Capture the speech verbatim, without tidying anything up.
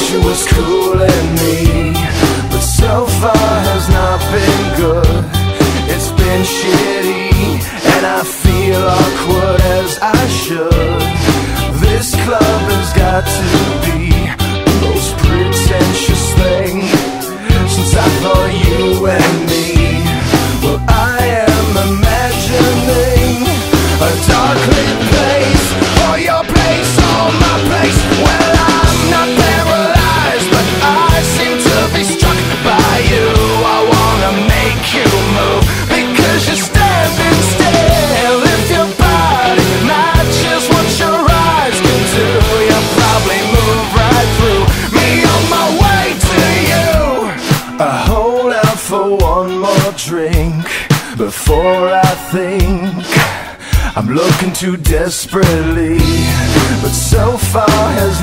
she was cooling me, but so far has not been good. It's been shitty, and I feel awkward as I should. This club has got to be the most pretentious thing since I thought you and me. Well, I am imagining a dark lit place, or your place, or my place. Well, I'm not paralyzed, but I seem to be struck by you. I wanna make you move, because you're standing still. If your body matches what your eyes can do, you'll probably move right through me on my way to you. I hold out for one more drink before I think I'm looking too desperately, but so far has